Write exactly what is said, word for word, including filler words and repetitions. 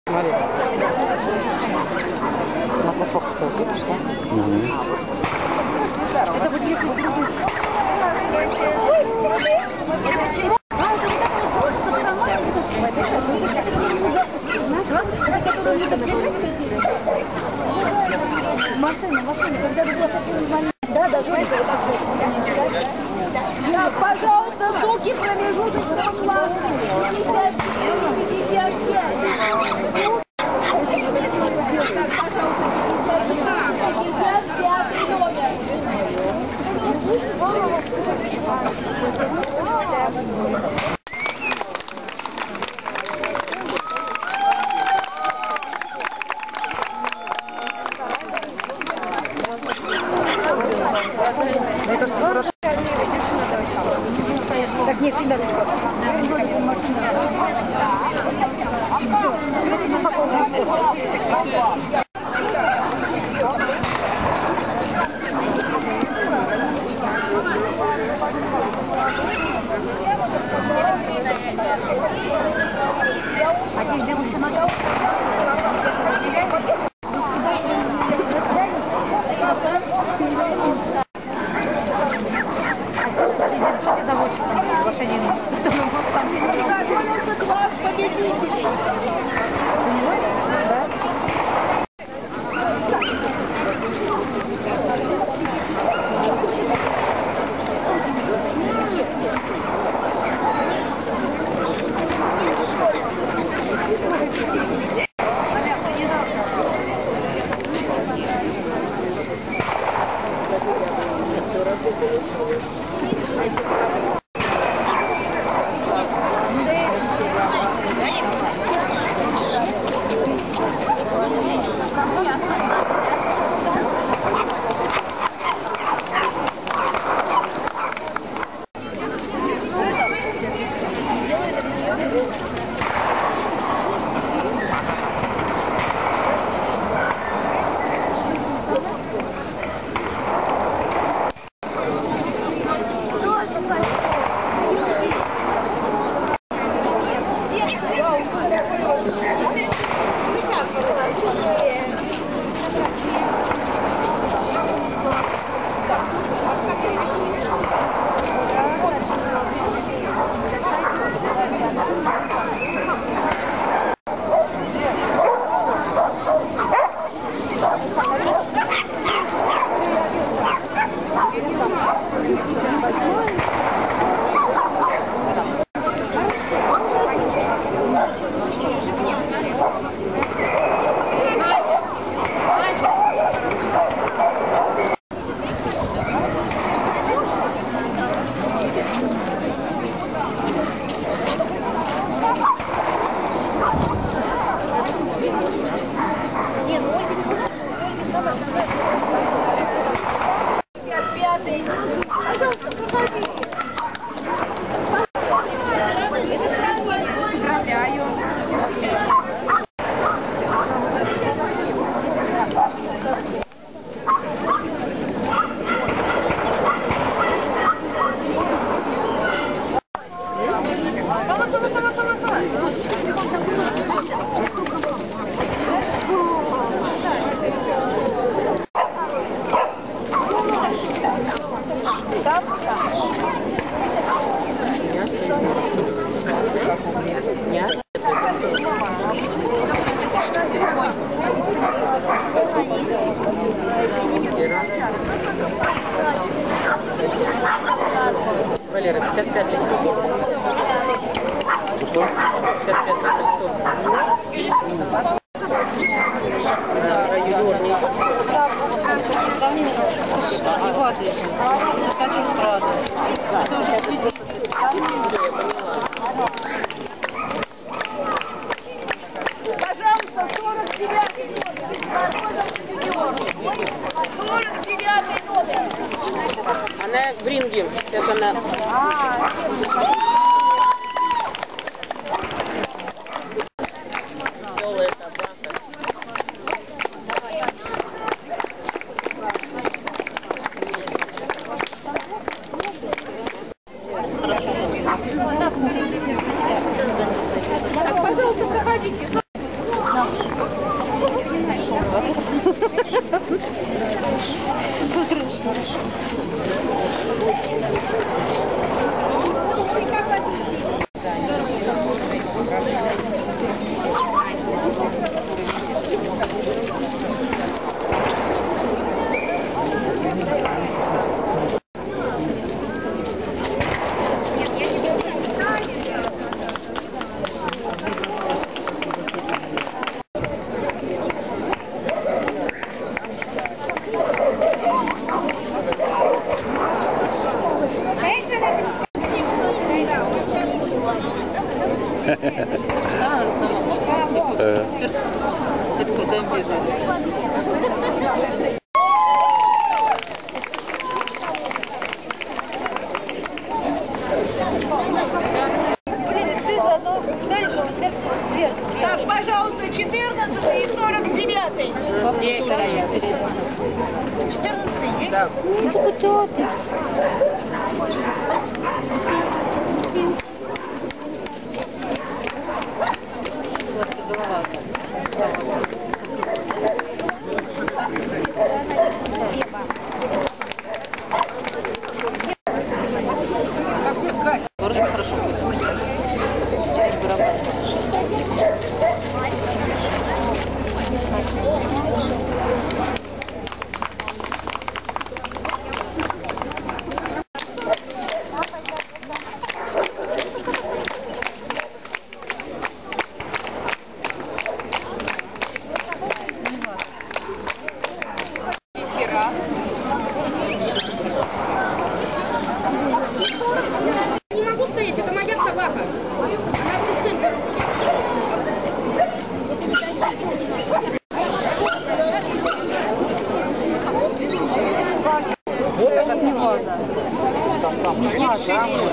Смотри. На кусок стоит, видишь, да? Угу. Это будет если... Машина, машина, когда вы была... Да, даже вот так вот. Так, пожалуйста, суки, промежуточного класса. пятьдесят пятьдесят пять. Так, нет, всегда Валера, пятьдесят пять лет. Что? пятьдесят пять лет. Пожалуйста, сорок девятый сорок девятый номер. Она в ринге. Сейчас она... Голая собака. Пожалуйста, проходите. Так, пожалуйста, четырнадцатый и сорок девятый. четырнадцатый есть? Да. Ну, что ты? Очень хорошо. Не могу стоять, это моя собака. Она в центр. Вот это не важно. Там, там, не важно.